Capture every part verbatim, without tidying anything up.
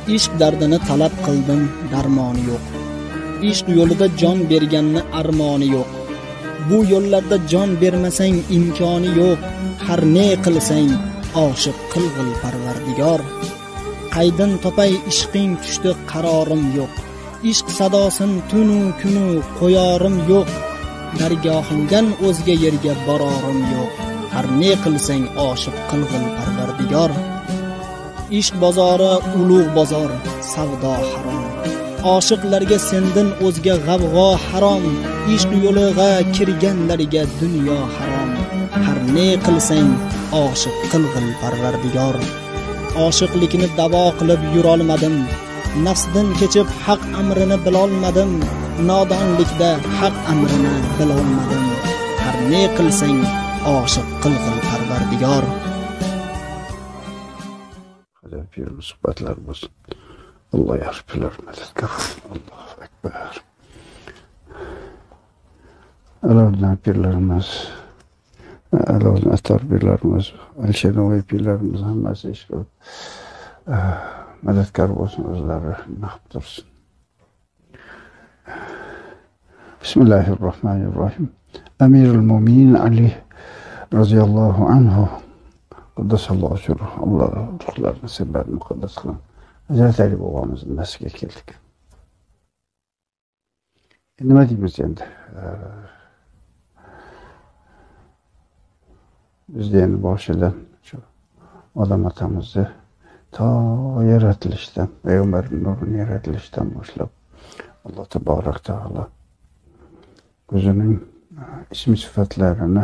ishq dardini talab qildim, darmoni yo'q. Ishq yo'lida jon berganni armoni yo'q. Bu yo'llarda jon bermasang imkoni yo'q. Har ne qilsang oshiq qilg'il Parvardigor. Qaydin topay ishqing tushdi qarorim yo'q. Ishq sadosin tunu kunu qo'yarim yo'q. Dargohingdan o'zga yerga bororim yo'q. Har ne qilsang oshiq qilg'il Parvardigor. Ishq bozori ulug' bozor, savdo harom. Oshiqlarga sendin o'zga g'avg'o harom. Ishq yo'liga kirganlarga dunyo harom. Har ne qilsang oshiq qilg'il Parvardigor. Oshiqlikni davo qilib yurolmadim. Nafsdan kechib haq amrini bilolmadim. Nodonlikda haq amrini bilolmadim. Har ne qilsang oshiq qilg'il Parvardigor. Bir suhbatlar bo'lsin. Alloh yarbilar madadkor. Allohu akbar. Alohida pirlarimiz, alohida atar pirlarimiz, Alisher pirlarimiz hammasi ish qilib madadkor bo'lsin, o'zlari naqib tursin. Bismillahirrohmanirrohim. Amirul Mo'minin Ali roziyallohu anhu Quddasallohu sirruh. Alloh ruhlarini sirlarini muqaddas qilsin. Hazrat Ali bobomizning nasiga keldik. Nima deymiz endi? Biz endi boshidan shu odam otamizni to yaratilishdan, payg'ambar nurining yaratilishidan boshlab Alloh taborak taolo o'zining ism sifatlarini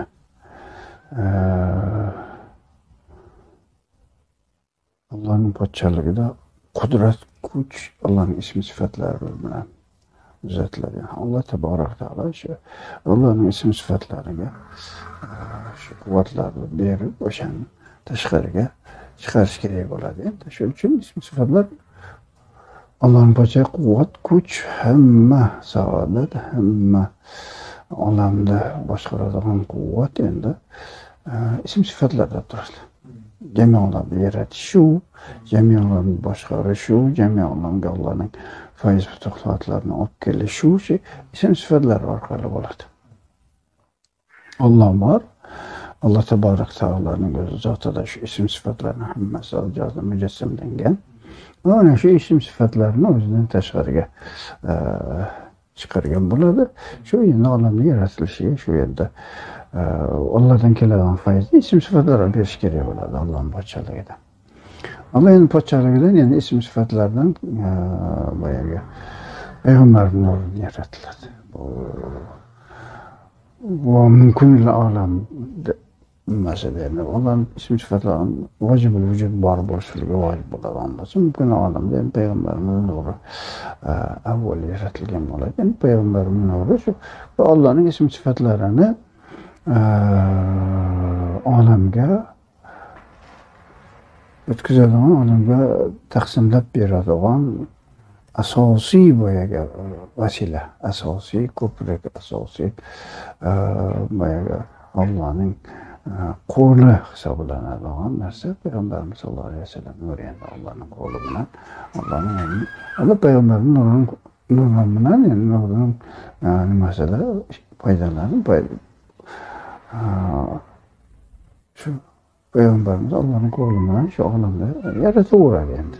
Allohning podshohligida qudrat, kuch, Allohning ism sifatlari bilan uzatiladi. Alloh taborak taolo shu Allohning ism sifatlariga shu quvvatlarni berib, o'shani tashqariga chiqarish kerak bo'ladi. Endi shuning uchun ism sifatlar Allohning podshohi quvvat, kuch, hamma saodat, hamma olamda boshqaradigan quvvat endi ism sifatlarda turadi. Jami olamni yaratish shu, jami olamni boshqarish shu, jami olamga Allohning foiz futuhatlarini olib kelish shu, ism sifatlar orqali bo'ladi. Alloh bor, Alloh taborak taoloning o'zi zotida shu ism sifatlarning hammasi o'zida mujassamlangan. Mana shu ism sifatlarni o'zidan tashqariga chiqargan bo'ladi. Shu endi olamning yaratilishiga shu yerda Allohdan keladigan foizni ism sifatlarga berish kerak bo'ladi Allohning podshohligida. Allohning podshohligidan endi ism sifatlardan boyagi payg'ambar nurining yaratiladi. Bu va mumkin olam masalada Allohning ism sifatlari vojibul vujud bor bo'lishligi vojib bo'ladigan bo'lsa, mumkin olamda payg'ambarning nuri avval yaratilgan bo'ladi. Endi payg'ambarning nuri shu Allohning ism sifatlarini olamga o'tkazadigan, olamga taqsimlab beradigan asosiy boyaga vasila, asosiy ko'prik, asosiy boyaga Allohning qo'li hisoblanadigan narsa payg'ambarimiz sollallohu alayhi vasallam nuri, endi Allohning qo'li bilan Allohning Alloh payg'ambarning nuri bilan endi nurining nimasida foydalanib shu payg'ambarimiz Allohning qo'li bilan shu olamda yarataveradi endi.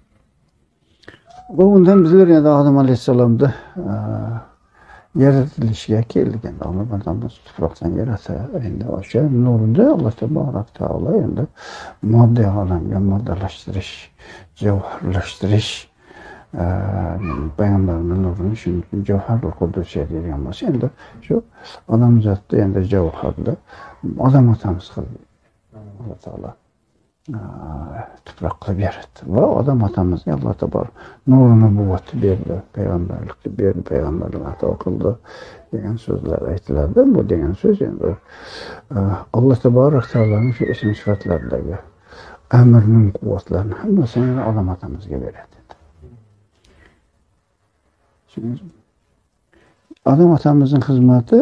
Bu undan bizlar endi Odam alayhissalomda yaratilishiga kelgan. Alloh bandamiz tuproqdan yaratsa, endi o'sha nurni Alloh taborak taolo endi moddiy olamga moddalashtirish, javharlashtirish, payg'ambarning nurini shuning javharul qudusiyya degan bo'lsa, endi shu odam zotda endi javharda odam otamiz qildi. Alloh taolo tuproq qilib yaratdi va odam otamizga Alloh taborak nurini quvvat berdi, payg'ambarlikni berdi, payg'ambarlik ato qildi degan so'zlar aytiladi. Bu degan so'z endi Alloh taborak taoloning shu ism sifatlaridagi amrning quvvatlarini hammasini odam otamizga beradi. Odam otamizning xizmati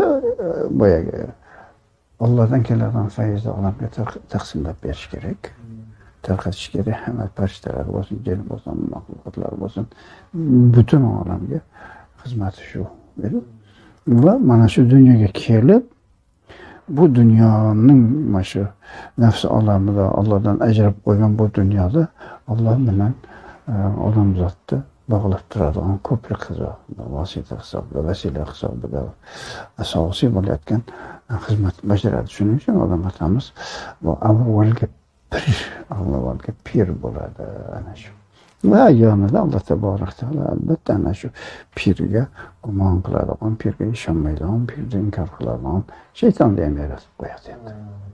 boyagi Allohdan keladigan foizni olamga taqsimlab berish kerak. tarqatish kerak. Hamma farishtalar bo'lsin, jin bo'lsin, maxluqotlar bo'lsin, butun olamga xizmati shu. Va mana shu dunyoga kelib, bu dunyoning mana shu nafs olamida Allohdan ajrab qo'ygan bu dunyoda Alloh bilan odamzodni bog'lab turadigan ko'prik hisobida, vosita hisobida, vasila hisobida asosiy bo'layotgan xizmat bajaradi. Shuning uchun odam otamiz bu avvalgi pir, avvalgi pir bo'ladi ana shu. Va yonida Alloh taborak taolo albatta ana shu pirga gumon qiladigan, pirga ishonmaydigan, pirga inkor qiladigan shaytonni ham yaratib qo'yadi endi.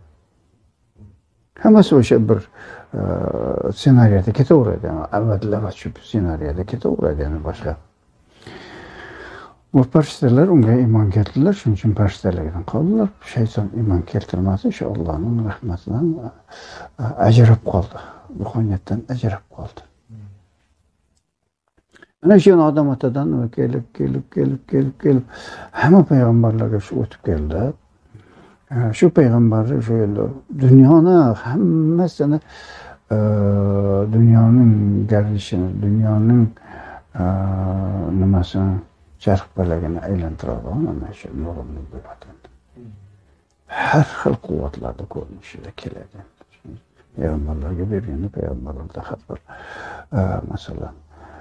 Hammasi o'sha bir ssenariyda ketaveradi. Avvallar shu ssenariyda ketaveradi, yana boshqa. Bu farishtalar unga iymon keltirdilar, shuning uchun farishtalardan qoldilar. Shayton iymon keltirmasa, shu Allohning rahmatidan ajrab qoldi. Ruhoniyatdan ajrab qoldi. Ana shu odam otadan kelib, kelib, kelib, kelib, kelib hamma payg'ambarlarga shu o'tib keldi. Shu payg'ambar shu endi dunyoni hammasini dunyoning gardishini, dunyoning nimasini, charx balagini aylantiradigan mana shu nurni bo'ladi. Har xil quvvatlarda ko'rinishida keladi. Payg'ambarlarga bergan payg'ambarlarda har bir masalan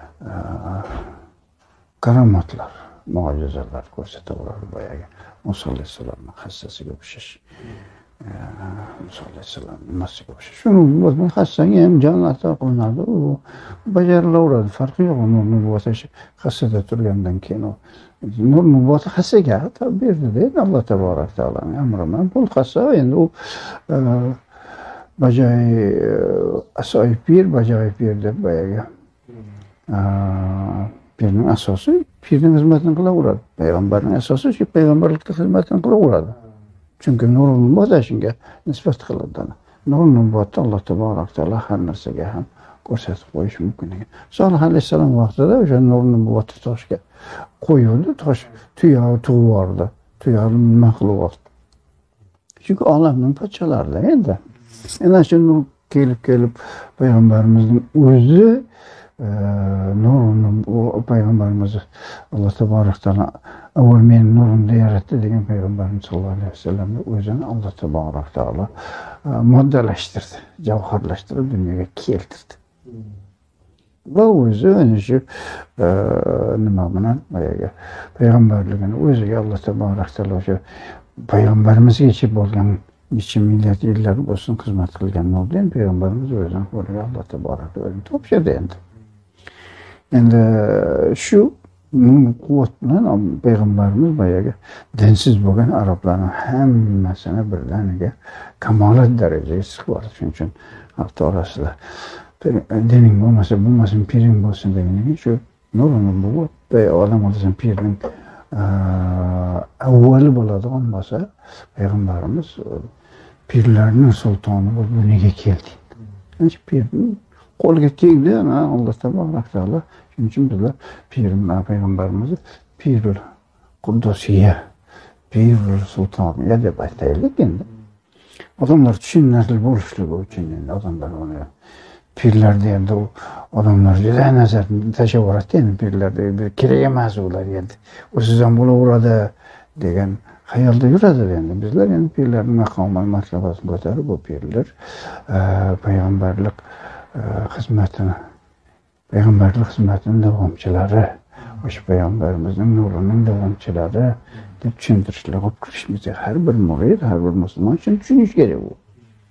karomatlar, mo'jizalar ko'rsataveradi boyagi. Muso alayhissalomning hassasiga o'xshash. Muso alayhissalom nimasiga o'xshash. Shuni o'zini hassanga ham jon ato qilinadi. U bajarilaveradi. Farqi yo'q. Nurni bo'sash hassada turgandan keyin u nurni bo'sa hassaga berdi-da Alloh taborak taoloning amri bilan. Bu hassa endi u bajoy asoy pir, bajoy pir deb boyagi. Pirning asosi pirning xizmatini qilaveradi. Payg'ambarning asosi shu payg'ambarlikka xizmatini qilaveradi. Chunki nurul nubuvat shunga nisbat qiladi. Nurul nubuvatda Alloh taborak taolo har narsaga ham ko'rsatib qo'yish mumkin ekan. Solih alayhissalom vaqtida o'sha nurul nubuvatni toshga qo'yildi, tosh tuya tug'vordi. Tuya maxluqot. Chunki olamning podsholarida endi. Ana shu nur kelib kelib payg'ambarimizning o'zi nurni o payg'ambarimiz Alloh taborak taolo avval men nurimda yaratdi degan payg'ambarimiz sollallohu alayhi vasallamni o'zini Alloh taborak taolo moddalashtirdi, javharlashtirib dunyoga keltirdi. Va o'zi ana shu nima bilan boyaga payg'ambarligini o'ziga Alloh taborak taolo shu payg'ambarimizgacha bo'lgan necha milliard yillar bo'lsin xizmat qilgan nurdan payg'ambarimiz o'zini qo'liga Alloh taborak taolo topshirdi endi. Endi shu quvvat bilan payg'ambarimiz boyaga dinsiz bo'lgan arablarning hammasini birdaniga kamolat darajaga chiqib shuning uchun xalq orasida dining bo'lmasa bo'lmasin, piring bo'lsin deganiga shu nurni bu odam o'zining pirning avvali bo'ladigan bo'lsa payg'ambarimiz pirlarning sultoni bo'lib dunyoga keldi. Ana pirning qo'lga tegdi, Alloh taborak taolo. Shuning uchun bizlar pirni payg'ambarimizni Pirul Quddusiyya, Pirul Sultoniyya deb aytaylik endi. Odamlar tushunarli bo'lishligi uchun endi odamlar uni pirlarda endi u odamlar juda nazar tashlaveradi endi pirlarda kerak emas ular endi. O'zizdan bo'laveradi degan xayolda yuradi endi. Bizlar endi pirlarning maqomini, martabatini ko'tarib bu pirlar payg'ambarlik xizmatini, payg'ambarlik xizmatining davomchilari, o'sha payg'ambarimizning nurining davomchilari deb tushuntirishlar olib kirishimiz har bir murid, har bir musulmon uchun tushunish kerak u.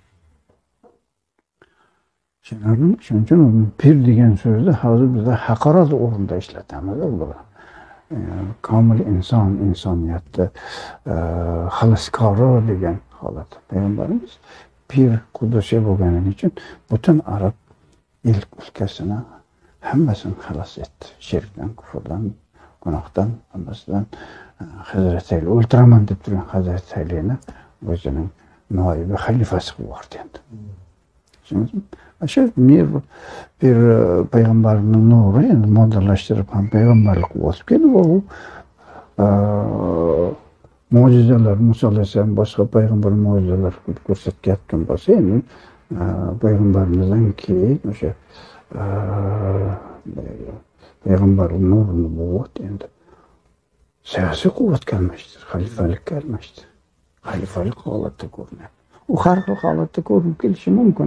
Shuning uchun pir degan so'zni hozir bizda haqorat o'rnida ishlatamiz bular. Komil inson, insoniyatda xaloskori degan holat. Payg'ambarimiz pir Quddusiyya bo'lgani uchun butun arab ilk o'lkasini hammasini xalos etdi. Shirkdan, kufrdan, gunohdan, hammasidan Hazrat Ali o'ltiraman deb turgan Hazrat Alini o'zining noibi xalifasi qilib yubordi endi. Shu mir bir payg'ambarning nuri endi moddalashtirib ham payg'ambarlik o'sib keldi. Bu mo'jizalar, Muso alayhisalom boshqa payg'ambar mo'jizalar ko'rsatgan bo'lsa, endi payg'ambarimizdan keyin o'sha payg'ambar nur nubuvat endi siyosiy quvvatga almashdi, xalifalikka almashdi. Xalifalik holatda ko'rinadi. U har xil holatda ko'rinib kelishi mumkin.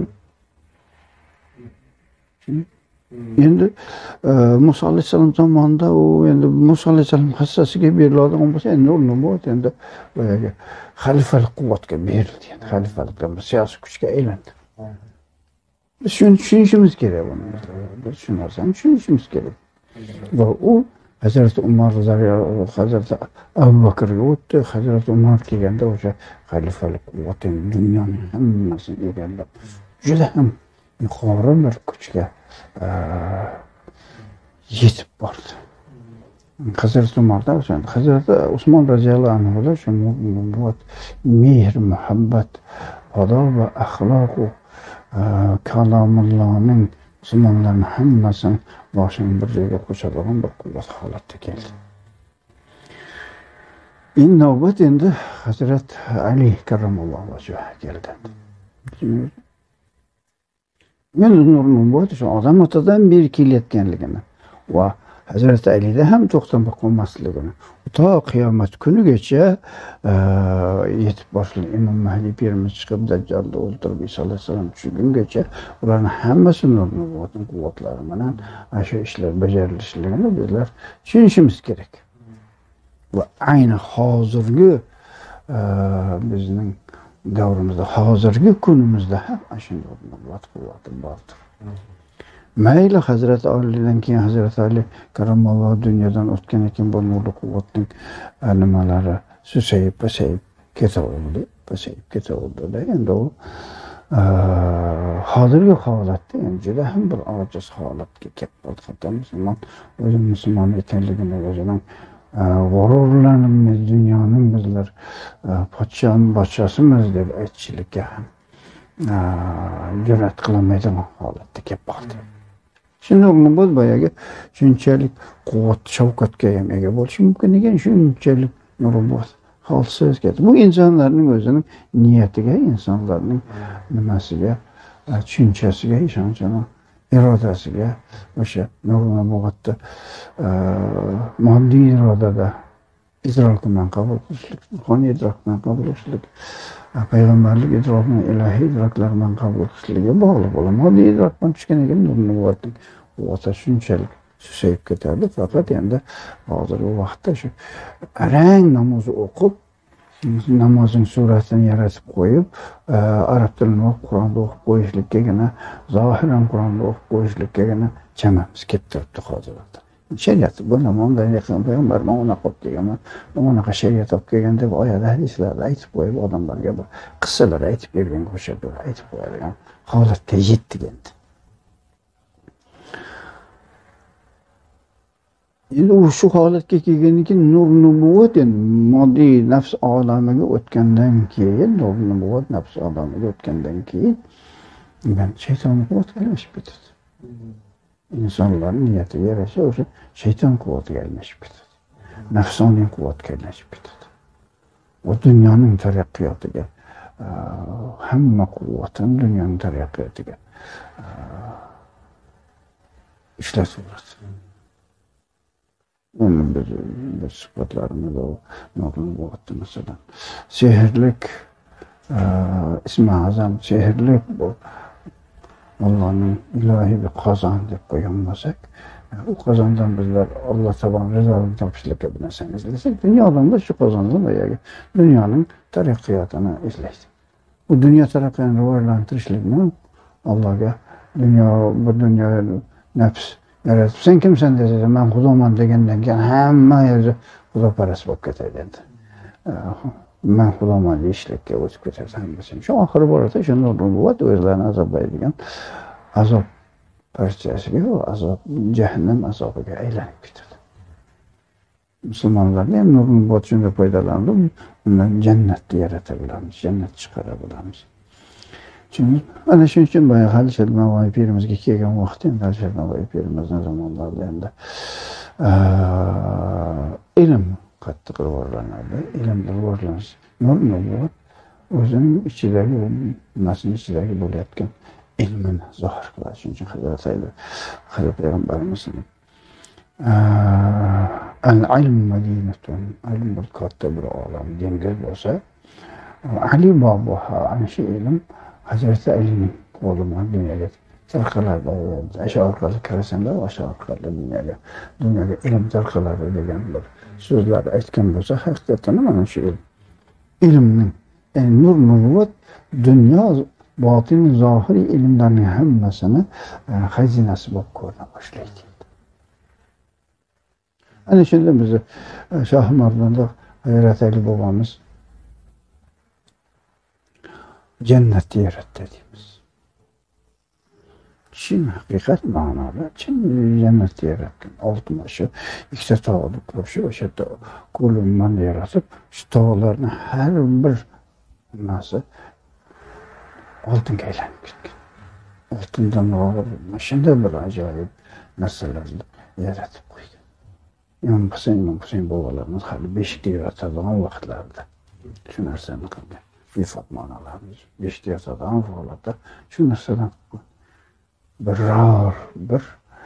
Endi Musa alayhissalom zamonida u endi Musa alayhissalom hassasiga beriladigan bo'lsa, endi nur nubuvat endi boyagi xalifalik quvvatga berildi. Endi xalifalikdan siyosiy kuchga aylandi. Biz shuni tushunishimiz kerak buni. Biz shu narsani tushunishimiz kerak. Va u Hazrati Umar radhiyallohu Hazrati Abu Bakrga o'tdi. Hazrati Umar kelganda o'sha xalifalik quvvati dunyoning hammasini egallab, juda ham yuqori bir kuchga yetib bordi. Hazrati Umarda o'sha Hazrati Usmon radhiyallohu anhu da shu nubuvat, mehr, muhabbat, odob va axloq kalomullohning musulmonlarning hammasini boshini bir joyga qo'shadigan bir quvvat holatga keldi. Endi navbat endi Hazrat Ali karramallohu vajhiga keldi. Endi nur nubuvat shu odam otadan beri kelayotganligini va Hazrat Alida ham to'xtab qolmasligini, to qiyomat kunigacha yetib borishlik Imom Mahdi pirimiz chiqib Dajjalni o'ldirib Isa alayhissalom tushgungacha ularning hammasi nur nubuvatning quvvatlari bilan shu ishlar bajarilishligini bizlar tushunishimiz kerak. Va ayni hozirgi bizning davrimizda, hozirgi kunimizda ham shunday nubuvat quvvati bordir. Mayli Hazrati Alidan keyin Hazrati Ali karramallohu dunyodan o'tgan ekan bu nurli quvvatning nimalari susayib, pasayib ketaverdi, pasayib ketaverdi. Endi u hozirgi holatda endi juda ham bir ojiz holatga kelib qoldi. Hatto musulmon o'zi musulmon ekanligini o'zining g'ururlanib dunyoning bizlar podshohimiz podshohimiz deb aytishlikka ham jur'at qilmaydigan holatga kelib qoldi. Shunday nubuvat boyagi shunchalik quvvat, shavqatga ham ega bo'lishi mumkin ekan, shunchalik nubuvat holsiz ketdi. Bu insonlarning o'zining niyatiga, insonlarning nimasiga, tushunchasiga, ishonchiga, irodasiga, o'sha nubuvatda moddiy irodada idrok bilan qabul qilishlik, ruhoniy idrok bilan qabul qilishlik, payg'ambarlik idrokining ilohiy idroklar bilan qabul qilishligiga bog'liq bo'ladi. Moddiy idrok bilan tushgan ekan nubuvatning quvvati shunchalik susayib ketadi. Faqat endi hozirgi vaqtda shu arang namoz o'qib, namozning suratini yaratib qo'yib, arab tilini o'qib, Qur'onni o'qib qo'yishlikkagina, zohiran Qur'onni o'qib qo'yishlikkagina chamamiz ketib turibdi hozirda. Shariat bu namodan yaqin payg'ambar mana qolib kelganman, mana shariat olib kelgan deb oyat hadislarda aytib qo'yib, odamlarga bir qissalar aytib bergan qo'shadi, aytib qo'yadigan holatga yetdik endi. Endi u shu holatga kelgandan keyin nur nubuvat endi moddiy nafs olamiga o'tgandan keyin, nur nubuvat nafs olamiga o'tgandan keyin men shayton quvvatga almashib ketadi. İnsanların niyatiga yarasha o'sha shayton quvvatiga almashib ketadi. Nafsoniy quvvatga almashib ketadi. Va dunyoning taraqqiyotiga, hamma quvvatini dunyoning taraqqiyotiga ishlataveradi. Endi biz biz suhbatlarimizda nurli quvvatni masalan sehrlik, ismi azam sehrlik bu Allah'ın ilahi bir qozon deb qo'ygan bo'lsak, u qozondan bizlar Alloh taolo rizoligi topishlikka bir narsani izlasak, dunyodan da shu qozondan boyagi dunyoning taraqqiyotini izlaydi. Bu dunyo taraqqiyotini rivojlantirishlikni Allohga dunyo bu dunyo nafs yaratib, sen kimsan desa, men xudoman degandan keyin hamma yerda xudoparast bo'lib ketadi endi. Men xudoman deyishlikka o'tib ketadi hammasi. Shu oxiri borada shu nubuvat o'zlarini azoblaydigan azob parchasiga, azob jahannam azobiga aylanib ketadi. Musulmonlarga ham nubuvat shunday foydalanib, undan jannatni yarata bilamiz, jannat chiqara bilamiz. Chunki ana shuning uchun boya Alisher Navoiy pirimizga kelgan vaqtda, endi Alisher Navoiy pirimizning zamonlarida endi ilm qattiq rivojlanadi. Ilm rivojlanishi nur nubuvat o'zining ichidagi nimasining ichidagi bo'layotgan ilmini zohir qilish uchun Hazrat Ali Hazrat Payg'ambarimizning al-ilm madinatun, ilm bir katta bir olam dengiz bo'lsa, Ali bobuha ana shu ilm Hazrat Alining qo'li bilan dunyoga tarqaladi. O'sha orqali kirasanda, o'sha orqali dunyoga dunyoga ilm tarqaladi degan bir so'zlar aytgan bo'lsa, haqiqatan mana shu ilm ilmning yani nur nurvat dunyo botin zohiriy ilmlarning hammasini xazinasi bo'lib ko'rina boshlaydi. Ana shunda biz Shoh Mardonda Hazrat Ali bobomiz jannatni yaratdi deymiz. Chin haqiqat ma'noda chin jannatni yaratgan. Oltin shu ikkita tog'ni qurib, o'sha qo'limdan yaratib, shu tog'larni har bir narsa oltinga aylanib ketgan. Oltindan shunday bir ajoyib narsalarni yaratib qo'ygan. Imom Husayn, Imom Husayn bobolarimiz hali beshikda yotadigan vaqtlarida shu narsani qilgan. Vafot onalarimiz beshikda yotadigan holatda shu narsadan biror bir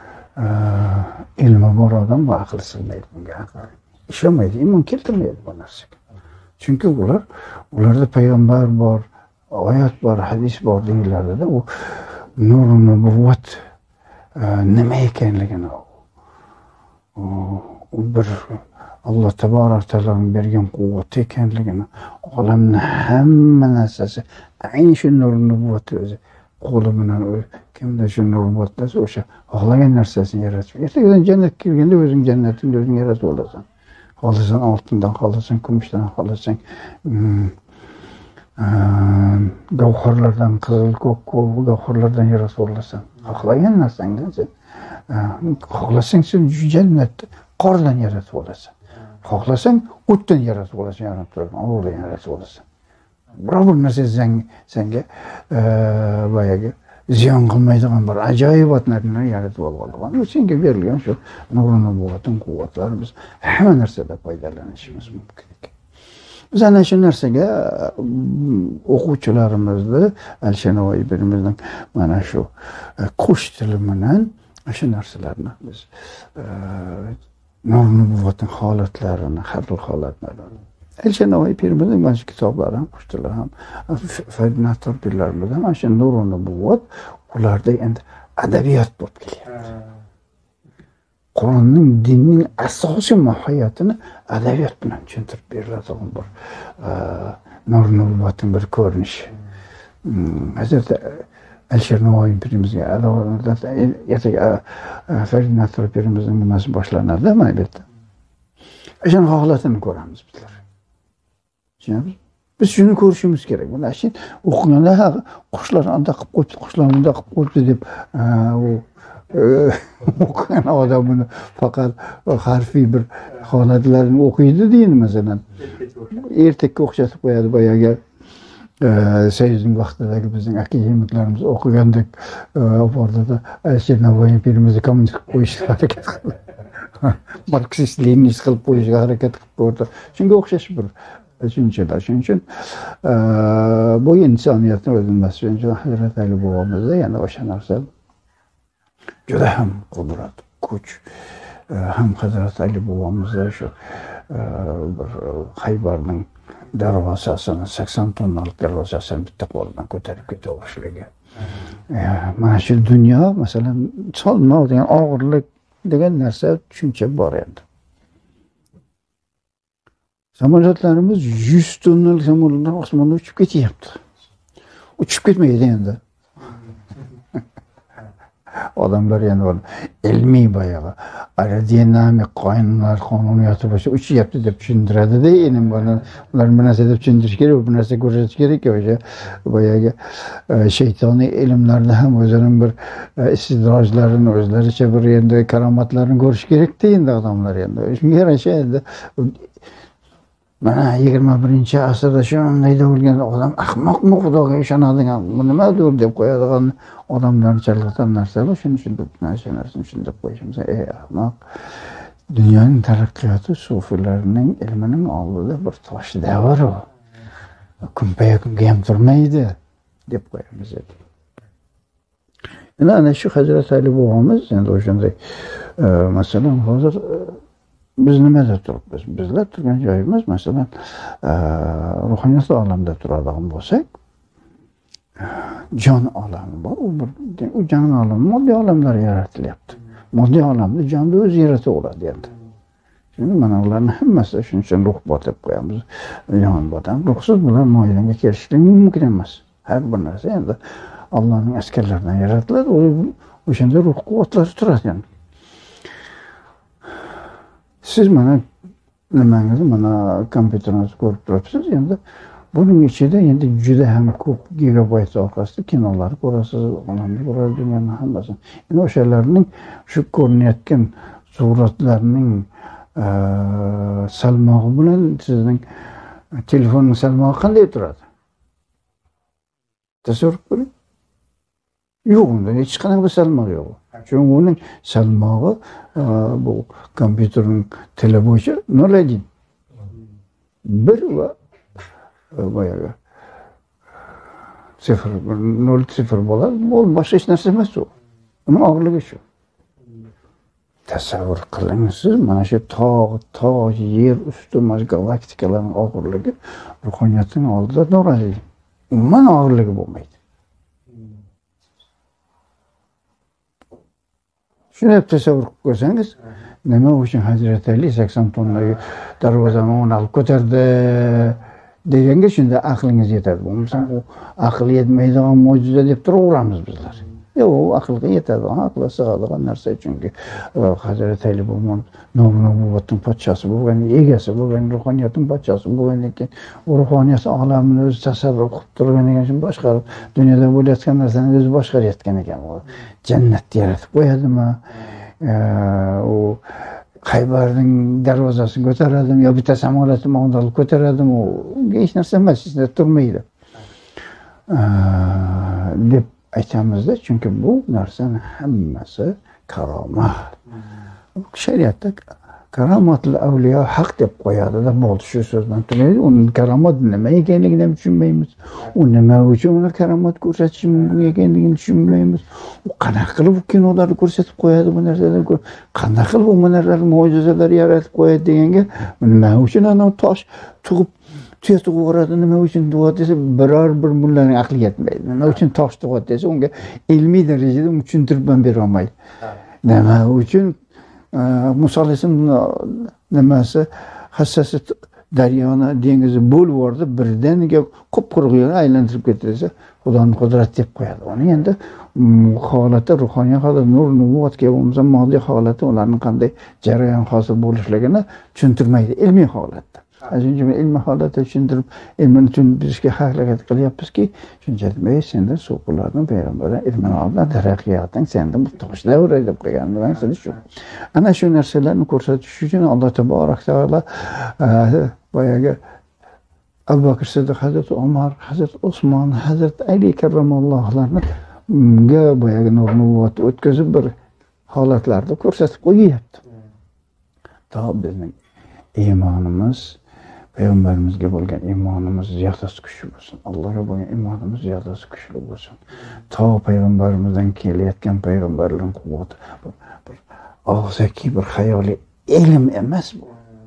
ilmi bor odam va aqli sig'maydi bunga. Ishlamaydi, iymon keltirmaydi bu narsaga. Chunki ular ularda payg'ambar bor, oyat bor, hadis bor deyiladi-da, u nur nubuvat nima ekanligini u bir Alloh taborak taoloning bergan quvvat ekanligini, olamning hamma narsasi ayni shu nur nubuvat o'zi qo'li bilan kimda shu nur nubuvat o'sha xohlagan narsasini yaratib. Ertadan jannatga kirganda o'zing jannatni o'zing yaratib olasan. Xohlasan oltindan, xohlasan kumushdan, xohlasan gavharlardan, qizil ko'k gavharlardan yaratib olasan. Xohlagan narsangdan sen xohlasang sen jannatni qordan yaratib olasan. Xohlasang o'tdan yaratib olasan, yaratib turgan o'g'ildan yaratib olasan. Biror bir narsa senga boyagi ziyon qilmaydigan bir ajoyibotlarni yaratib olgan. Bu senga berilgan shu nur nubuvatning quvvatlari biz hamma narsada foydalanishimiz mumkin ekan. Biz ana shu narsaga o'quvchilarimizni Alisher Navoiy birimizning mana shu qush tili bilan shu narsalarni biz nur nubuvatning holatlarini, har xil holatlarini Alisher Navoiy pirimizning mana shu kitoblari ham, qush tili ham, Fadnatur pirlarimiz ham shu nur nubuvat ularda endi adabiyot bo'lib kelyapti. Qur'onning dinning asosiy mohiyatini adabiyot bilan tushuntirib beriladigan bir nur nubuvatning bir ko'rinishi. Hazrat Alisher Navoiy pirimizga ertaga Fadnatur pirimizning nimasi boshlanadi, albatta. O'shaning holatini ko'ramiz bizlar. Tushunamiz? Biz shuni ko'rishimiz kerak. Buni shin o'qiganda qushlar anda qilib qo'yibdi, qushlar bunda qilib qo'yibdi deb u o'qigan odam buni faqat harfiy bir holatlarni o'qiydi deydi masalan. Ertakka o'xshatib qo'yadi boyaga Sayyidning vaqtidagi bizning akademiklarimiz o'qigandek bordida Alisher Navoiy pirimizni kommunist qilib qo'yishga harakat qildi. Marksist Leninist qilib qo'yishga harakat qilib ko'rdi. Shunga o'xshash bir tushunchalar. Shuning uchun bu insoniyatni o'zimiz uchun Hazrat Ali bobomizda yana o'sha narsa juda ham qudrat, kuch ham Hazrat Ali bobomizda shu bir Xaybarning darvozasini sakson tonnalik darvozasini bitta qo'ldan ko'tarib keta boshlagan. Mana shu dunyo masalan solmoq degan og'irlik degan narsa tushuncha bor endi. Samolyotlarimiz yuz tonnalik samolyotlar osmonda uchib ketyapti. Uchib ketmaydi endi. Odamlar yana bor ilmiy boyaga aerodinamik qonunlar, qonuniyati bo'lsa uchyapti deb tushuntiradi-da, endi ular bir narsa deb tushuntirish kerak, bir narsa ko'rsatish kerak. O'sha boyaga shaytoniy ilmlarda ham o'zining bir istidrojlarini, o'zlaricha bir endi karomatlarini ko'rish kerak-da endi odamlar endi. Shunga yarasha endi mana yigirma birinchi asrda shunday bo'lgan odam ahmoqmi, Xudoga ishonadigan, bu nimadir deb qo'yadigan odamlarni chalg'itgan narsalar, shuni shunday narsani shunday qo'yishimiz, ey ahmoq. Dunyoning taraqqiyoti sufiylarning ilmining oldida bir tosh davr u. kunpaya kunga ham turmaydi deb qo'yamiz edi. Endi ana shu Hazrat Ali bobomiz endi o'shanday masalan hozir biz nimada turibmiz? Bizlar turgan joyimiz masalan ruhoniyat olamida turadigan bo'lsak, jon olami bor. U jon olami moddiy olamlar yaratilyapti. Moddiy olamni jonni o'zi yarataveradi endi. Shuni mana ularning hammasi shuning uchun ruh bor deb qo'yamiz. Jon bor. Ruhsiz bular mo'yilanga kelishligi mumkin emas. Har bir narsa endi Allohning askarlaridan yaratiladi. O'shanda ruh quvvatlari turadi endi. Siz mana nimangizni mana kompyuteringizni ko'rib turibsiz. Endi buning ichida endi juda ham ko'p gigabayt orqasida kinolar ko'rasiz, olamni ko'rasiz, dunyoning hammasini. Endi o'shalarning shu ko'rinayotgan suratlarning salmog'i bilan sizning telefonning salmog'i qanday turadi? Tasavvur qiling. Yo'q, unda hech qanaqa bir salmoq yo'q. Chunki uning salmog'i bu kompyuterning tili bo'yicha nol один. bir va boyaga sifir nol sifir bo'ladi. Bu boshqa hech narsa emas u. Uning og'irligi shu. Tasavvur qiling siz mana shu tog' tog' yer usti galaktikalarning og'irligi ruhoniyatning oldida norali. Umuman og'irligi bo'lmaydi. Shuni tasavvur qilsangiz, nima uchun Hazrat Ali sakson tonnali darvozani o'rni olib ko'tardi deganga shunda aqlingiz yetadi. Bo'lmasa u aql yetmaydigan mo'jiza deb turaveramiz bizlar. Yo'q, u aqlga yetadi, aqlga sig'adigan narsa chunki Hazrat Ali bo'lgan nur nubuvatning podshosi bo'lgan, egasi bo'lgan, ruhoniyatning podshosi bo'lgandan keyin u ruhoniyat olamini o'zi tasarruf qilib turgan ekan, shuni boshqarib, dunyoda bo'layotgan narsani o'zi boshqarayotgan ekan. Jannatni yaratib qo'yadimi? U Qaybarning darvozasini ko'taradimi yo bitta samolyotni olib ko'taradimi? Unga hech narsa emas, hech narsa turmaydi. deb aytamizda, chunki bu narsaning hammasi karomat. Shariatda karomatli avliyo haq deb qo'yadi-da, bo'ldi shu so'zdan turmaydi. Uning karomat nima ekanligini ham tushunmaymiz. U nima uchun uni karomat ko'rsatishi mumkin ekanligini tushunmaymiz. U qanaqa qilib bu kinolarni ko'rsatib qo'yadi, bu narsalarni qanaqa qilib bu narsalar mo'jizalar yaratib qo'yadi deganga, nima uchun ana tosh tug'ib tuya tug'voradi, nima uchun tug'adi desa, biror bir mullaning aqli yetmaydi. Nima uchun tosh tug'adi desa, unga ilmiy darajada tushuntirib ham bera olmaydi. Nima uchun Musa alayhisolamning nimasi hassasi daryoni dengizni bo'lib yubordi, birdaniga qop-quruq yerni aylantirib ketdi desa, Xudoning qudrati deb qo'yadi. Uni endi holati, ruhoniy holati, nur nubuvatga bo'lmasa moddiy holati, ularning qanday jarayon hosil bo'lishligini tushuntirmaydi ilmiy holatda. Shuning uchun ilmiy holatda tushuntirib, ilmini tushuntirishga harakat qilyapmizki, shuncha demay senda so'qlarning payg'ambarlar ilmini oldilar, taraqqiyoting senda muhtojlar deb qo'ygan narsa shu. Ana shu narsalarni ko'rsatish uchun Alloh taborak taolo boyaga Abu Bakr Siddiq, Hazrat Umar, Hazrat Usmon, Hazrat Ali karramallohlarni ga boyaga nur nubuvat o'tkazib bir holatlarda ko'rsatib qo'yapti. To bizning iymonimiz, payg'ambarimizga bo'lgan iymonimiz ziyodasi kuchli bo'lsin. Allohga bo'lgan iymonimiz ziyodasi kuchli bo'lsin. To payg'ambarimizdan kelayotgan payg'ambarlarning quvvati bir og'zaki bir xayoliy ilm emas bu.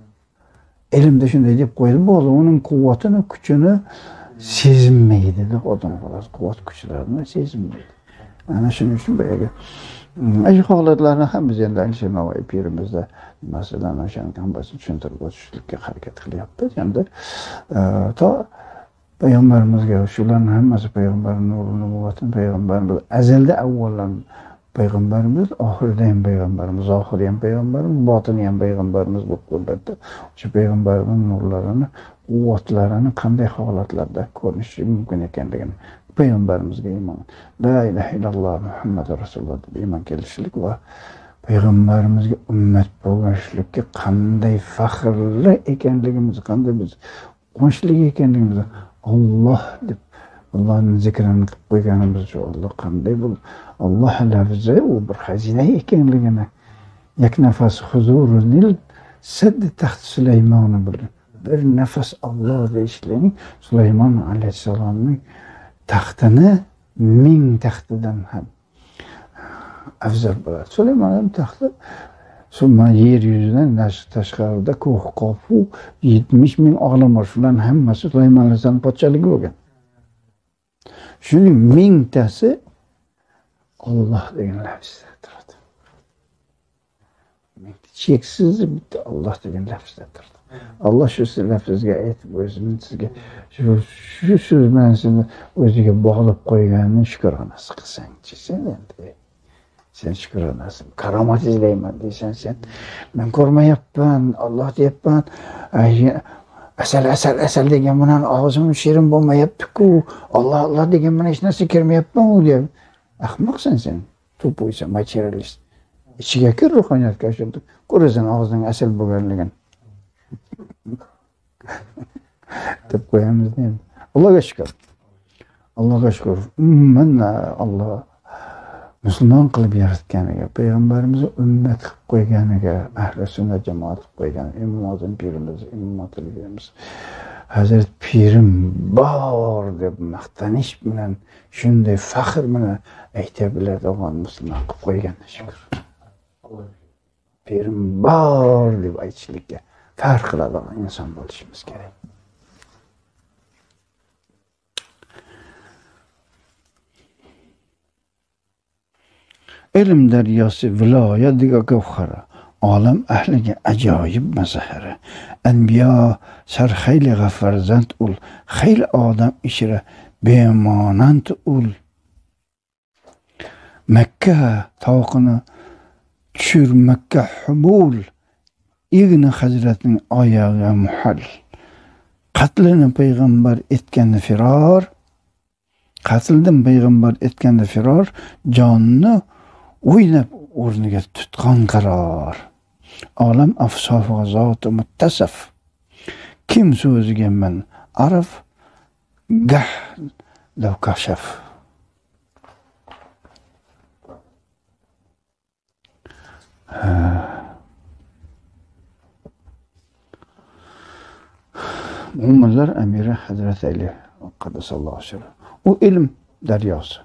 Ilmda shunday deb qo'ydi, bo'ldi, uning quvvatini, kuchini sezmaydi-da odam xolos, quvvat kuchlarini sezmaydi. Ana shuning uchun boyaga shu holatlarni ham biz endi Alisher Navoiy pirimizda masalan o'shaning hammasini tushuntirib o'tishlikka harakat qilyapmiz. Endi to payg'ambarimizga shularning hammasi payg'ambarning nuri nubuvatini payg'ambarimiz azalda avvaldan payg'ambarimiz, oxirida ham payg'ambarimiz, zohiri ham payg'ambarimiz, botini ham payg'ambarimiz bo'lib qoldi. O'sha payg'ambarning nurlarini, quvvatlarini qanday holatlarda ko'rish mumkin ekanligini payg'ambarimizga iymon, la ilaha illalloh Muhammadur rasululloh deb iymon kelishlik va payg'ambarimizga ummat bo'lishlikka qanday faxrli ekanligimizni, qanday biz quvonchli ekanligimizni Alloh deb Allohning zikrini qilib qo'yganimiz uchun Alloh qanday bu Alloh lafzi u bir xazina ekanligini yak nafas huzurunil sadd taxt Sulaymon bilan bir nafas Alloh deyishlikning Sulaymon alayhissalomning taxtini ming taxtidan ham afzal bo'ladi. Sulaymon taxti Summa yer yuzidan tashqarida ko'h qofu yetmish ming olim bor. Shularning hammasi Sulaymon alayhissalom podshaligi bo'lgan. Shuning mingtasi Alloh degan lafzda turadi. Cheksiz bitta Alloh degan lafzda turadi. Alloh shu lafzga aytib o'zini sizga shu shu so'z bilan sizni o'ziga bog'lab qo'yganini shukronasi qilsang-chi sen endi. Sen shukronasi, karomat izlayman deysan sen. Men ko'rmayapman, Alloh deyapman. Asal asal asal degan bilan og'zim shirin bo'lmayapti-ku. Alloh Alloh degan bilan hech narsa kirmayapman-ku deb. Ahmoqsan sen. To'poysan, materialist. Ichiga kir ruhoniyatga shunday. Ko'rasan og'zing asal bo'lganligini. deb qo'yamiz endi. Allohga shukr. Allohga shukr. Umuman Alloh musulmon qilib yaratganiga, payg'ambarimizni ummat qilib qo'yganiga, ahli sunnat jamoat qilib qo'ygan Imom Azam pirimiz, Imom Atligimiz Hazrat Pirim bor deb maqtanish bilan, shunday faxr bilan ayta biladigan musulmon qilib qo'yganiga shukr. Pirim bor deb aytishlikka farq qiladigan inson bo'lishimiz kerak. Ilm daryosi viloyat gavhari, olam ahliga ajoyib mazahari. Anbiyo sarxayliga farzand ul, xayl odam ishra bemonand ul. Makka toqini tushir Makka hubul, igna hazratning oyog'iga muhal. Qatlini payg'ambar etganda firor, qatldan payg'ambar etganda firor, jonni o'ynab o'rniga tutgan qaror. Olam afsofiga zoti muttasaf. Kim so'ziga men araf, gah lav kashaf. Mo'minlar amiri Hazrat Ali qaddasallohu sirri. U ilm daryosi.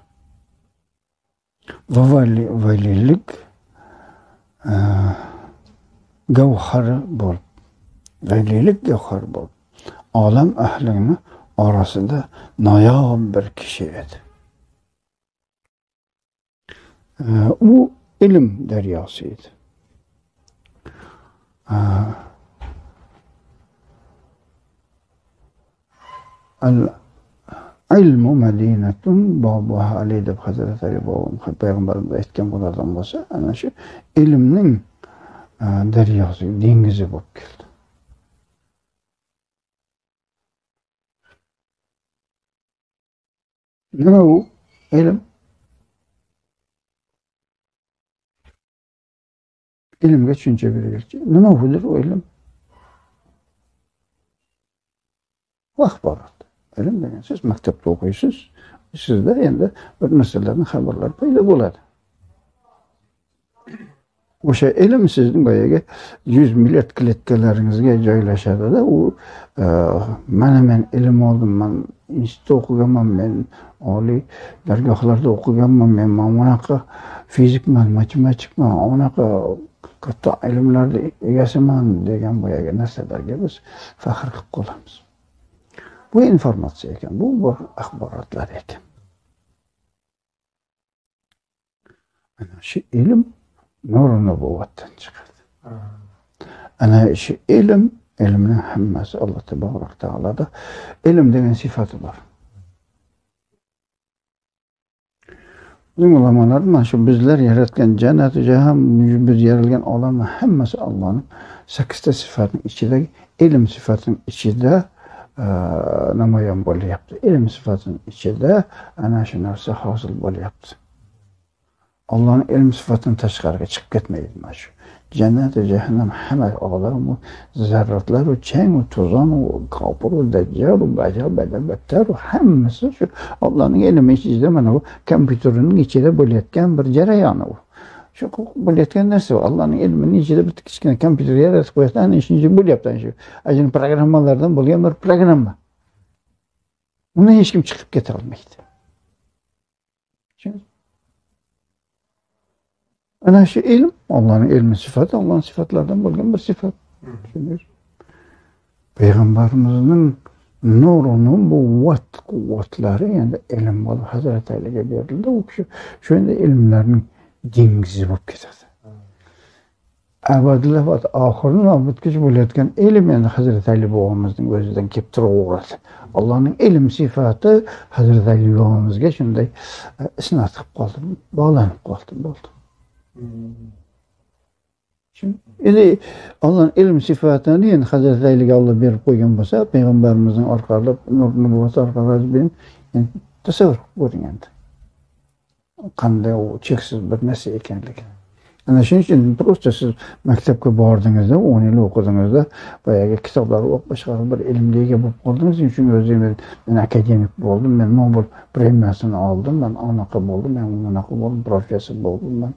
Va valilik gavhari bo'lib, valilik gavhari bo'lib, olam ahlining orasida noyob bir kishi edi. U ilm daryosi edi. Ilmu madinatun bobuha ali deb Hazrat Ali bobom payg'ambarimiz aytgan bo'ladigan bo'lsa, ana shu ilmning daryosi, dengizi bo'lib keldi. Nima u ilm? Ilmga tushuncha berilgan. Nima budir u ilm? Axborot. Ilm degan siz maktabda o'qiysiz, sizda endi bir narsalarning xabarlar paydo bo'ladi. O'sha ilm sizning boyaga yuz milliard kletkalaringizga joylashadi-da, u mana men ilm oldim, men institutda o'qiganman, men oliy dargohlarda o'qiganman, men mana bunaqa fizikman, matematikman, bunaqa katta ilmlarni egasiman degan boyaga narsalarga biz faxr qilib qolamiz. Bu informatsiya ekan, bu bir axborotlar ekan. Ana shu ilm nur nubuvatdan chiqadi. Ana shu ilm, ilmning hammasi Alloh taborak taoloda ilm degan sifati bor. Ulamolar mana shu bizlar yaratgan jannat va jahannam, biz yaralgan olamning hammasi Allohning sakkizta sifatining ichidagi ilm sifatining ichida namoyon bo'lyapti. Ilm sifatining ichida ana shu narsa hosil bo'lyapti. Allohning ilm sifatini tashqariga chiqib ketmaydi mana shu. Jannat va jahannam hamma olam, zarratlar, chang, to'zon, kofir, dajjal, bajal, badalbattar hammasi shu Allohning ilmi ichida, mana bu kompyuterning ichida bo'layotgan bir jarayon u. Shu bo'layotgan narsa Allohning ilmini ichida bitta kichkina kompyuter yaratib qo'yadi, ana ishni bo'lyapti ana shu. Ajin programmalardan bo'lgan bir programma. Uni hech kim chiqib keta olmaydi. Ana shu ilm Allohning ilmi sifati, Allohning sifatlaridan bo'lgan bir sifat. Payg'ambarimizning nuru nubuvat quvvatlari endi ilm bo'lib Hazrat Aliga berildi. U kishi shunda ilmlarning dengizi bo'lib ketadi. Abadlar va oxirini nobudkich bo'layotgan ilm endi Hazrat Ali bobomizning o'zidan kelib turaveradi. Allohning ilm sifati Hazrat Ali bobomizga shunday isnat qilib qoldi, bog'lanib qoldi, bo'ldi. Endi Allohning ilm sifatini endi Hazrat Aliga Alloh berib qo'ygan bo'lsa, payg'ambarimizning orqali, nur nubuvat orqali men tasavvur ko'ring endi. Qanday u cheksiz bir narsa ekanligi. Ana shuning uchun prosta siz maktabga bordingizda, o'n yil o'qidingizda, boyagi kitoblar o'qib boshqa bir ilmga ega bo'lib qoldingiz. Shuning uchun o'zim men akademik bo'ldim, men Nobel premiyasini oldim, men anaqa bo'ldim, men unaqa bo'ldim, professor bo'ldim, men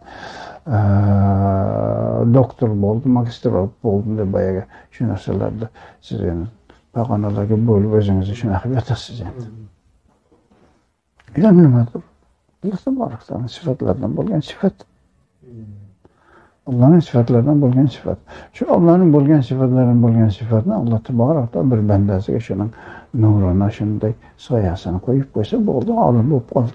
doktor bo'ldim, magistr bo'ldim deb boyagi shu narsalarda siz endi pog'onalarga bo'lib o'zingizni shunaqa yotasiz endi. Ilm nimadir? Alloh tabolakdan sifatlardan bo'lgan sifat. Allohning sifatlaridan bo'lgan sifat. Shu Allohning bo'lgan sifatlaridan bo'lgan sifatni Alloh tabolakdan bir bandasiga shuning nurini shunday soyasini qo'yib qo'ysa bo'ldi, olim bo'lib qoldi.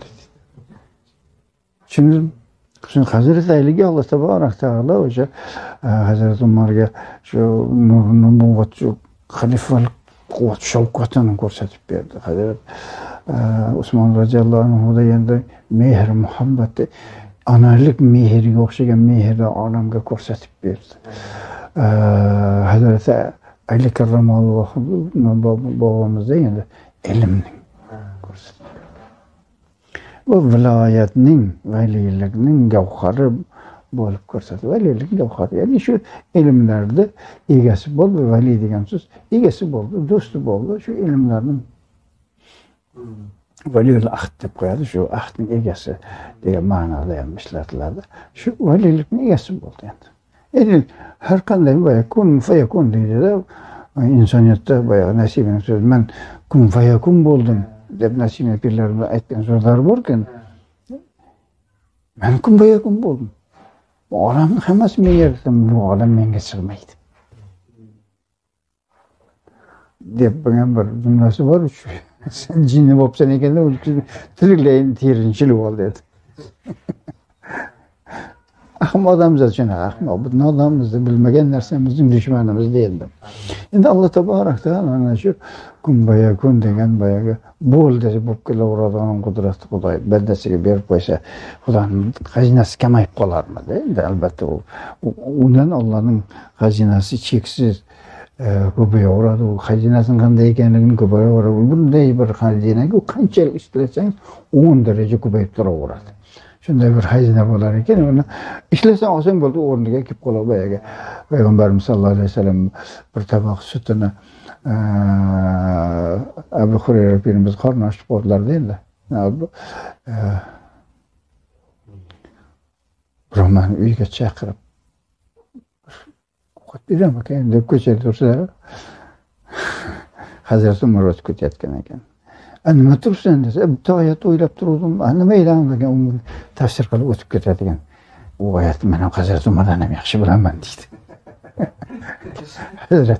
Shuni Shun Hazrat Aliga Alloh taborak taolo o'sha Hazrat Umarga shu nur nubuvat shu xalifalik quvvat shavqatini ko'rsatib berdi. Hazrat Usmon roziyallohu anhu da endi mehr, muhabbatni onalik mehriga o'xshagan mehrni olamga ko'rsatib berdi. Hazrat Ali karramallohu bobomizda endi ilmning ko'rsatib berdi. Bu viloyatning, valiylikning gavhari bo'lib ko'rsatdi. Valiylik gavhari, ya'ni shu ilmlarda egasi bo'ldi, vali degan so'z egasi bo'ldi, do'sti bo'ldi, shu ilmlarning valiyul ahd deb qo'yadi, shu ahdning egasi degan ma'noda ham ishlatiladi. Shu valiylikning egasi bo'ldi endi. Endi har qanday boya kun fayakun deydi-da, insoniyatda boya Nasibning so'zi, men kun fayakun bo'ldim deb Nasiba pirlarimiz aytgan so'zlar bor-ku. Men kun fayakun bo'ldim. Bu olamning hammasi menga yaratan, bu olam menga sig'maydi deb bo'lgan bir jumlasi bor. Sen jinni bo'lsan ekanda, tiriklayin terinchilib ol dedi. Ahmoq odamlar shunaqa, ahmoq. Bu nodonmizni, bilmagan narsamizning dushmanimiz deydi. Endi Alloh taborak taolo ana shu kun bayakun degan boyagi bo'ldi bo'lib kelaveradigan qudratli Xudo bandasiga berib qo'ysa, Xudoning xazinasi kamayib qolarmidi? Endi albatta u undan Allohning xazinasi cheksiz ko'payaveradi. U xazinasining qanday ekanligini ko'payaveradi. Bunday bir xazinaga u qanchalik ishlasangiz o'n daraja ko'payib turaveradi. Shunday bir xazina bo'lar ekan, uni ishlasang oson bo'ldi, o'rniga kelib qoladi. Boyaga payg'ambarimiz sollallohu alayhi vasallam bir taboq sutini Abu Hurayra pirimiz qorni ochib qoldilarda endi. Biroman uyga chaqirib ovqat beraman ekan deb ko'chada tursa, Hazrat Umar o'tib ketayotgan ekan. Nima tursan desa, bitta oyat o'ylab turdim. Nima ekan degan umr tafsir qilib o'tib ketadigan. U oyatni men ham Hazrat Umardan ham yaxshi bilaman deydi. Hazrat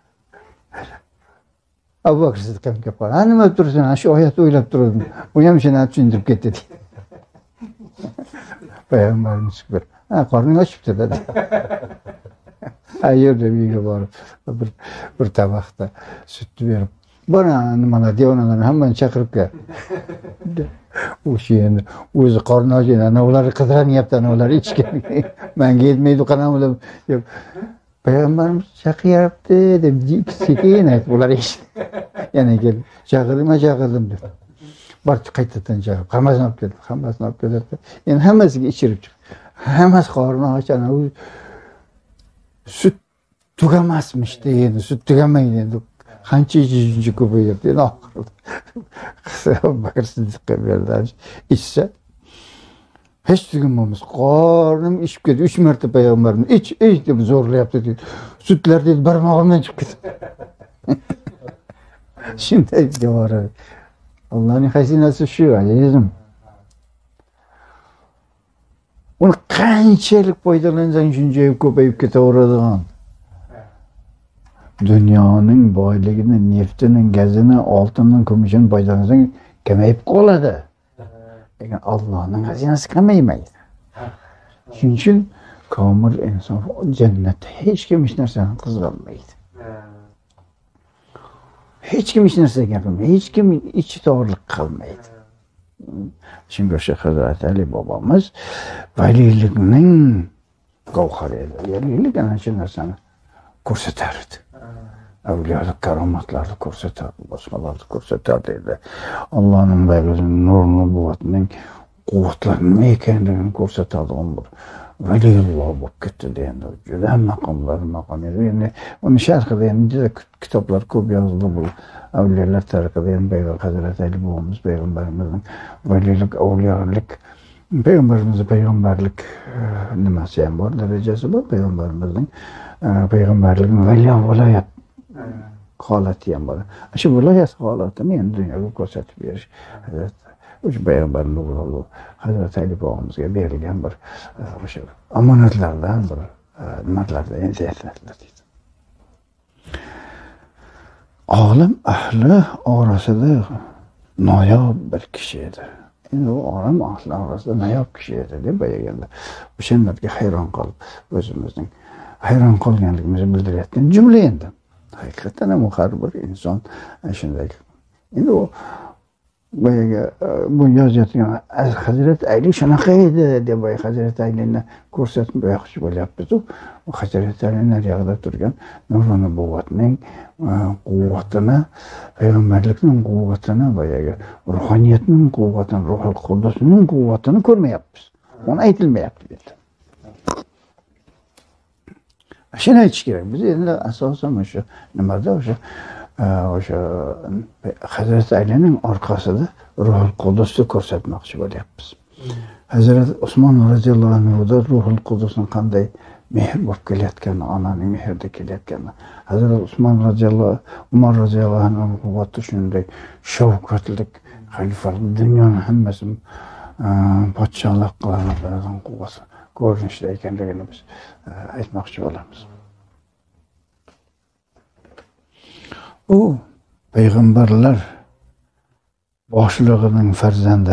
Abu Bakr Siddiqga qol. Nima tursan, shu oyatni o'ylab turdim. U ham shuni tushuntirib ketdi deydi. Payg'ambarimiz bir, "Ha, qorning ochibdi" dedi. Ayyor deb uyga borib bir bir taboqda sutni berib, "Bana nimalar devonalarni hammani chaqirib kel." O'sha endi o'zi qorni ochgan, ana ular qidiranyapti, ana ular ichgan. Menga yetmaydi qanaqa deb payg'ambarimiz chaqiryapti deb sekin aytib, ular eshitdi. Yana kelib, "Chaqirdim, chaqirdim" deb. Barcha qaytadan chaqirib, hammasini olib keldi, hammasini olib keldi. Endi hammasiga ichirib chiqdi. Hammasi qorni ochgan, u sut tugamasmish deydi, sut tugamaydi endi. Qancha ichishi ko'payib endi oxirida Abu Bakr Siddiqqa berdi. Ichsa hech tugunmaymiz. Qornim ishib ketdi. uch marta payg'ambarimiz ich ich deb zo'rlayapti dedi. Sutlar dedi barmog'imdan chiqib ketdi. Shunday javob. Allohning xazinasi shu, azizim. Uni qanchalik foydalansang shunchalik ko'payib ketaveradigan. Dunyoning boyligini, neftini, gazini, oltinini, kumusini foydalansang kamayib qoladi. Lekin Allohning xazinasi kamaymaydi. Shuning uchun komil inson jannatda hech kim hech narsani qizg'anmaydi. Hech kim hech narsa gapirmaydi, hech kim ichi to'g'riliq qilmaydi. Shunga o'sha Hazrat Ali bobomiz valiylikning gavhari edi. Valiylik ana shu narsani ko'rsatardi. Avliyolik karomatlarni ko'rsatardi, boshqalarni ko'rsatardi edi. Allohning bag'rining nur nubuvatning quvvatlarini nima ekanligini ko'rsatadigan bir valiyulloh bo'lib ketdi endi. Juda maqomlar maqom edi. Endi uni sharhida endi juda kitoblar ko'p yozildi bu avliyolar tariqida endi Payg'ambar Hazrat Ali bobomiz payg'ambarimizning valiylik, avliyolik, payg'ambarimizning payg'ambarlik nimasi ham bor, darajasi bor, payg'ambarimizning payg'ambarlikning valiy viloyat holati ham bor. Shu viloyat holatini endi dunyoga ko'rsatib berish Hazrat o'sha payg'ambarning ulug'ligi Hazrat Ali bobomizga berilgan bir o'sha omonatlardan bir nimalardan endi aytadilar deydi. Olim ahli orasida noyob bir kishi edi. Endi u olim ahli orasida noyob kishi edi deb aytganda o'shanlarga hayron qolib o'zimizning hayron qolganligimizni bildirayotgan jumla endi. Haqiqatan ham har bir inson shunday. Endi u boyaga bu yozayotgan Hazrat Ali shunaqa edi deb Hazrat Alini ko'rsatib qo'ymoqchi bo'lyapmiz. U Hazrat Ali naryoqda turgan nurli nubuvatning quvvatini, payg'ambarlikning quvvatini, boyaga ruhoniyatning quvvatini, ruhul qudusning quvvatini ko'rmayapmiz. Uni aytilmayapti dedi. Shuni aytish kerak. Biz endi asosan o'sha nimada o'sha o'sha Hazrat Alining orqasida Ruhul Qudusni ko'rsatmoqchi bo'lyapmiz. Hazrat Usmon roziyallohu anhuda Ruhul Qudusning qanday mehr bo'lib kelayotgani, onaning mehrida kelayotgani, Hazrat Usmon roziyallohu Umar roziyallohu anhu quvvati shunday shavkatlik, xalifalik, dunyoning hammasini podshohlik qiladigan quvvati ko'rinishda ekanligini biz aytmoqchi bo'lamiz. U payg'ambarlar boshlig'ining farzandi.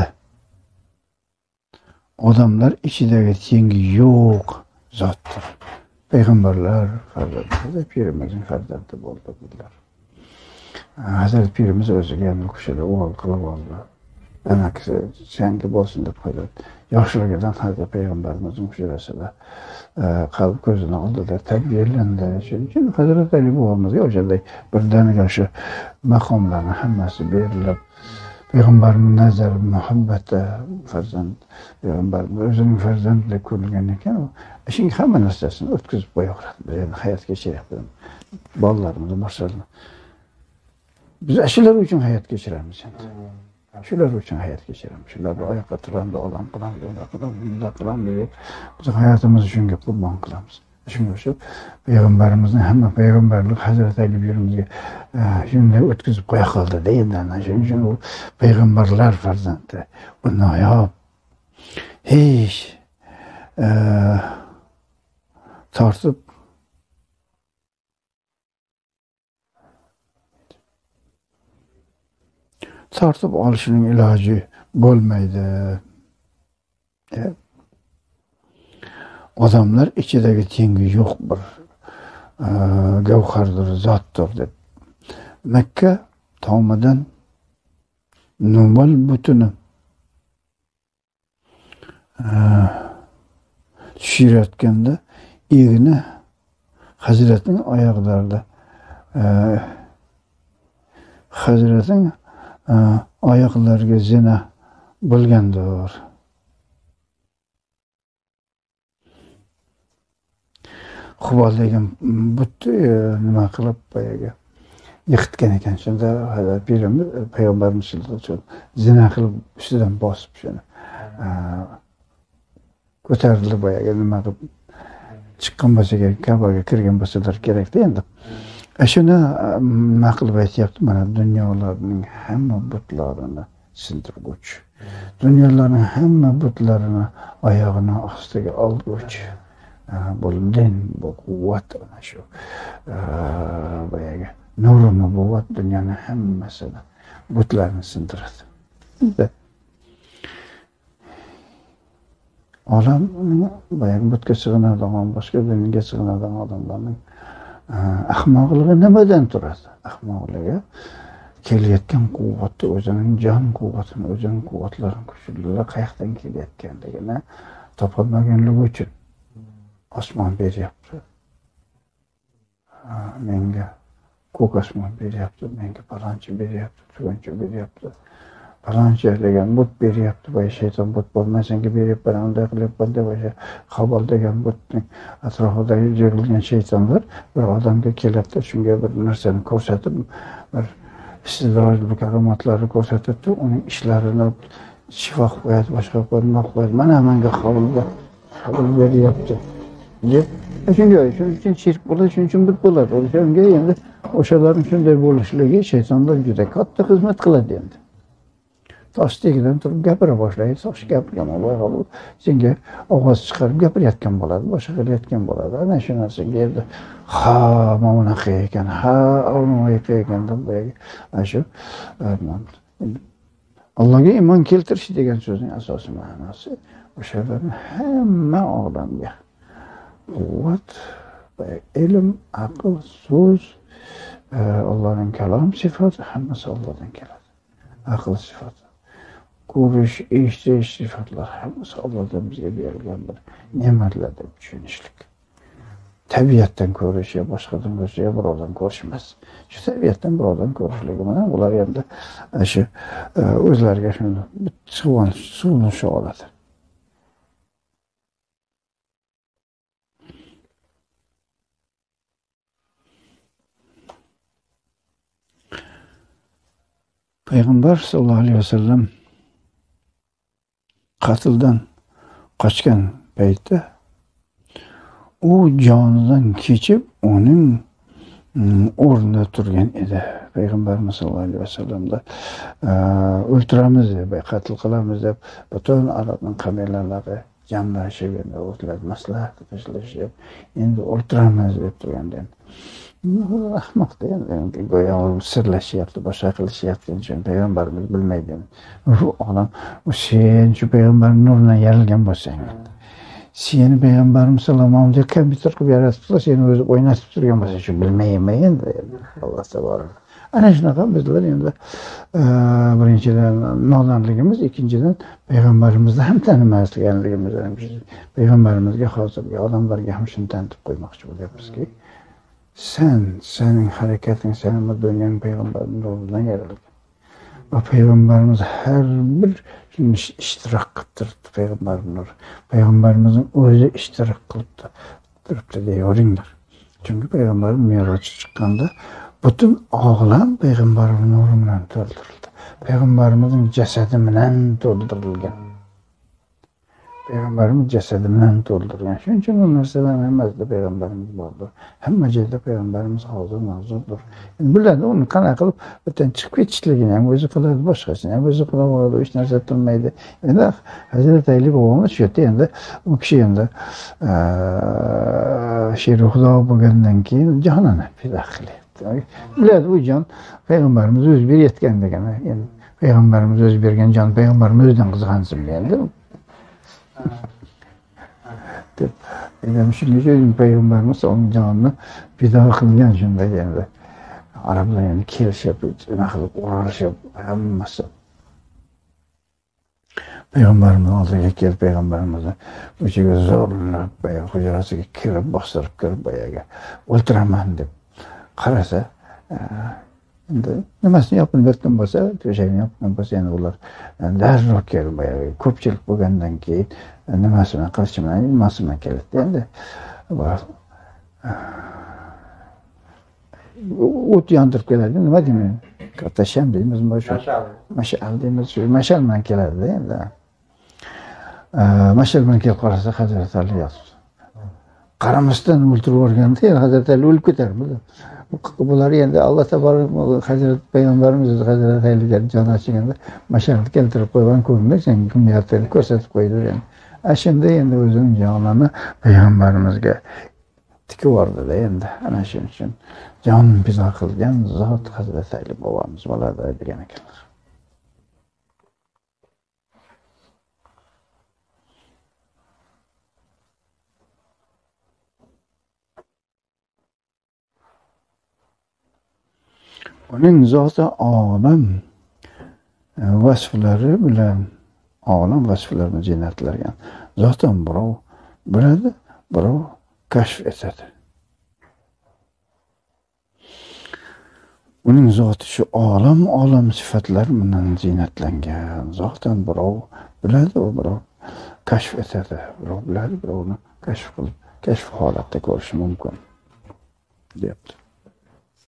Odamlar ichidagi tengi yo'q zotdir. Payg'ambarlar farzandi, pirimizning farzandi bo'ldilar. Hazrat pirimiz o'ziga ham kushida o'g'il qilib oldi. Anaqasi changi bo'lsin deb qo'ydi. Yoshligidan Hazrat payg'ambarimizning hujrasida qalb ko'zini oldida tarbiyalandi. Shuning uchun Hazrat Ali bobomizga o'shanday birdaniga o'sha maqomlarni hammasi berilib, payg'ambarning nazari, muhabbati, farzand, payg'ambarning o'zining farzandi deb ko'rilgan ekan, shunga hamma narsasini o'tkazib qo'yaveradi. Biz endi hayot kechiryapmiz. Bolalarimizni boshqalarni biz shular uchun hayot kechiramiz endi. Shular uchun hayot kechiramiz. Shularni oyoqqa turamiz, olam qilamiz, bunday qilamiz, bunday qilamiz deb biz hayotimizni shunga qurbon qilamiz. Shunga o'xshab payg'ambarimizning hamma payg'ambarlik Hazrat Ali birimizga shunday o'tkazib qo'ya qoldi deydi. Shuning uchun u payg'ambarlar farzandi. U noyob. Hech tortib tortib olishining iloji bo'lmaydi. Odamlar ichidagi tengi yo'q bir gavhardir, zotdir deb. Makka tomidan Numal butuni tushirayotganda egni Hazratning oyoqlarida Hazratning oyoqlariga zina bo'lgandir. Xubol degan butni nima qilib boyaga yiqitgan ekan. Shunda pirimiz payg'ambarimiz zina qilib ustidan bosib shuni ko'tarildi boyaga nima qilib chiqqan bo'lsa kerak, Ka'baga kirgan bo'lsalar kerakda endi. Shuni nima qilib aytyapti, mana dunyolarning hamma butlarini sindirguvchi, dunyolarning hamma butlarini oyog'ini ostiga olguvchi. Bu din, bu quvvat ana shu boyaga nuru nubuvat dunyoning hammasini butlarini sindiradi. Olam boyaga butga sig'inadigan, boshqa dinga sig'inadigan odamlarning ahmoqligi nimadan turadi? Ahmoqligi kelayotgan quvvatni, o'zining jon quvvatini, o'zining quvvatlarini, kuchlari qayerdan kelayotganligini topolmaganligi uchun osmon beryapti. Menga ko'k osmon beryapti, menga palonchi beryapti, tugunchi beryapti. Palonchi degan but beryapti, va shayton but bo'lmasangi beryapman, unday qilyapman deb o'sha Qabol degan butning atrofidagi yig'ilgan shaytonlar bir odamga keladi, shunga bir narsani ko'rsatib, bir istidrojli karomatlarni ko'rsatib, uning ishlarini shifo qo'yadi, boshqa qo'ymoq qo'yadi. Mana menga Qabolga Qabol beryapti deb shunga shuning uchun shirk bo'ladi, shuning uchun but bo'ladi. O'shanga endi o'shalarning shunday bo'lishligi shaytonlar juda katta xizmat qiladi endi. Toshtagidan turib gapira boshlaydi, tosh gapirgan bo'ladi. Senga ovoz chiqarib gapirayotgan bo'ladi, boshqa qilayotgan bo'ladi. Ana shu narsaga endi ha, mana bunaqa ekan, ha, unaqa ekan deb boyagi ana shu Allohga iymon keltirish degan so'zning asosiy ma'nosi o'shalarning hamma olamga quvvat, ilm, aql, so'z, Allohning kalom sifati hammasi Allohdan keladi. Aql sifati, ko'rish, eshitish sifatlar hammasi Allohdan bizga berilgan bir ne'matlar deb tushunishlik. Tabiatdan ko'rish yo boshqadan ko'rish yo birovdan ko'rish emas. Shu tabiatdan birovdan ko'rishligi bilan ular endi shu o'zlariga shuni quvonch, suvni oladi. Payg'ambar sollallohu alayhi vasallam qatldan qochgan paytda u jonidan kechib uning o'rnida turgan edi. Payg'ambarimiz sollallohu alayhi vasallamda o'ltiramiz deb, qatl qilamiz deb butun arabning qabilalari jamlashib endi o'zlari maslahat qilishib, endi o'ltiramiz deb turganda ahmoqda endi go'yo sirlashyapti, boshqa qilishyapti, chunki payg'ambarimiz bilmaydi. U odam, u sen shu payg'ambarning nuridan yarilgan bo'lsang, seni payg'ambarimiz sallallohu alayhi vasallam kompyuter qilib yaratibdi, seni o'zi o'ynatib turgan bo'lsa, shu bilmayman endi. Alloh taborak. Ana shunaqa bizlar endi birinchidan nodonligimiz, ikkinchidan payg'ambarimizni ham tanimasligimiz, payg'ambarimizga hozirgi odamlarga ham shuni tanitib qo'ymoqchi bo'lyapmizki, sen, sening harakating, sening dunyoning payg'ambarning nuridan yaralgan. Va payg'ambarimiz har bir ishtirok qilib payg'ambarning nuri. Payg'ambarimizning o'zi ishtirok qilib turibdi deyaveringlar. Chunki payg'ambar Me'rojga chiqqanda butun olam payg'ambarning nuri bilan to'ldirildi. Payg'ambarimizning jasadi bilan to'ldirilgan. Payg'ambarimiz jasadi bilan to'ldirilgan. Shuning uchun bu narsalar hammasida payg'ambarimiz bordir. Hamma joyda payg'ambarimiz hozir mavjuddir. Endi biladi, uni qanaqa qilib butun chiqib ketishligini ham o'zi qiladi, boshqasini ham o'zi qiladi, hech narsa turmaydi. Endi Hazrat Ali bobomiz shu yerda endi u kishi endi she'r xudo bo'lgandan keyin jonini fido qilyapti. Biladi, u jon payg'ambarimiz o'zi berayotgan degan. Endi payg'ambarimiz o'zi bergan jon payg'ambarimiz o'zidan qizg'ansin endi. deb endi shuning uchun payg'ambarimiz uning jonini fido qilgan. Shunday endi arablar endi kelishib, nima qilib urushib, hammasi payg'ambarimiz oldiga kelib, payg'ambarimizni o'shaga zo'rlab, boyagi hujrasiga kirib, bostirib kirib, boyaga o'ltiraman deb qarasa, endi nimasini yopinib yotgan bo'lsa, to'shagini yopgan bo'lsa, endi ular darrov kelib, boyagi ko'pchilik bo'lgandan keyin nimasini qilishi bilan nimasi bilan keladi. Endi o't yondirib keladi. Nima deyman? Katta sham deymizmi, shu mashal deymiz, shu mashal bilan keladi endi. mashal bilan kelib qarasa Hazrat Ali yotibdi. Qaramasdan o'ltirib yuborganda yana Hazrat Ali o'lib ketarmidi? Bular endi Alloh taborak Hazrat payg'ambarimiz Hazrat Aliga jon ochganda mashalni keltirib qo'ygan ko'rinda sen kimyatini ko'rsatib qo'ydi endi. Ashunda endi o'zining jonini payg'ambarimizga tikib yubordi-da endi. Ana shuning uchun jon pido qilgan zot Hazrat Ali bobomiz bo'ladi degan ekanlar. Uning zoti olam vasflari bilan olam vasflarini ziynatlagan. Zotan birov biladi, birov kashf etadi. Uning zoti shu olam olam sifatlar bilan ziynatlangan. Zotan birov biladi, u birov kashf etadi. Birov biladi, birovni kashf qilib, kashf holatda ko'rish mumkin, deyapti.